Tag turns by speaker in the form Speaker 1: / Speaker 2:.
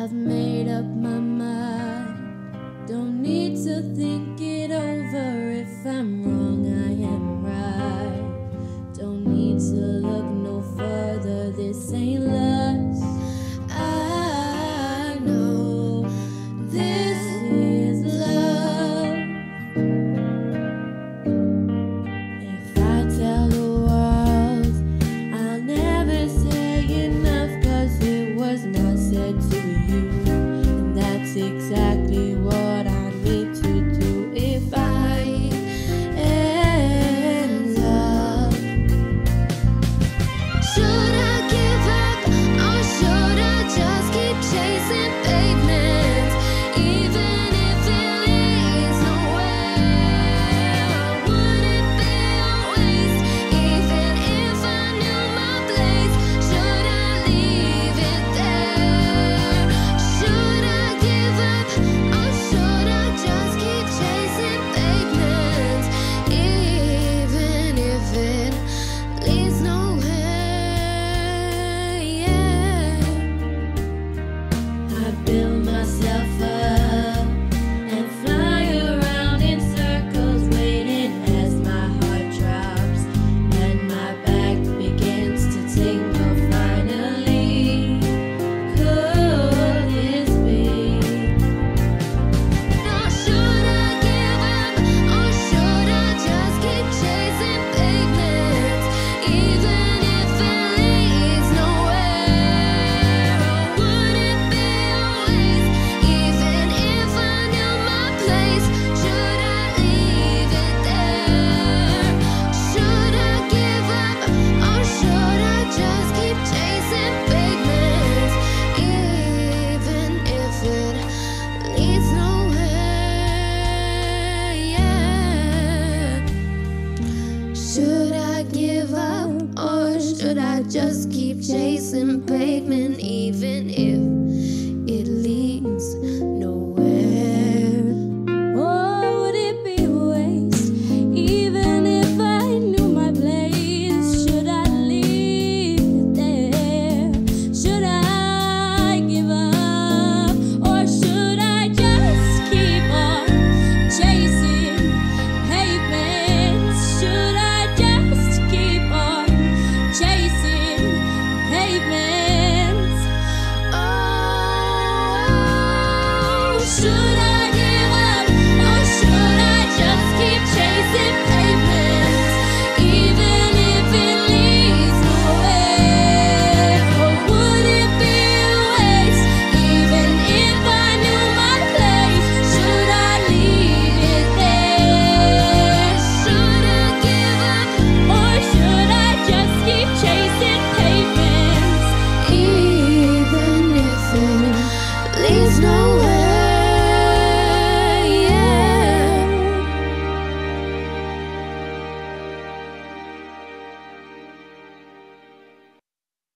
Speaker 1: I've made up my mind. Don't need to think it over. If I'm wrong, I am right. Don't need to look no further. This ain't lust. I know this is love. If I tell the world, I'll never say enough, 'cause it was not said to you, and that's exactly what I need to do if I am love. Should I give up, or should I just keep chasing pavements, even if it leads nowhere? Would it be a waste, even if I knew my place? Should I leave it there? Should I give up, or should I just keep chasing pavements, even if it leads nowhere? Yeah. I build myself up and fly around in circles, waiting as my heart drops and my back begins to tingle. Finally, could this be? Now should I give up, or should I just keep chasing pavements, even if it leads nowhere? Would it be a waste, even if I knew my place? Should I leave it there? Should I give up, or should I just keep chasing pavements, even if it leads nowhere? Yeah. Should I give up, or should I just keep chasing pavement, even if it leads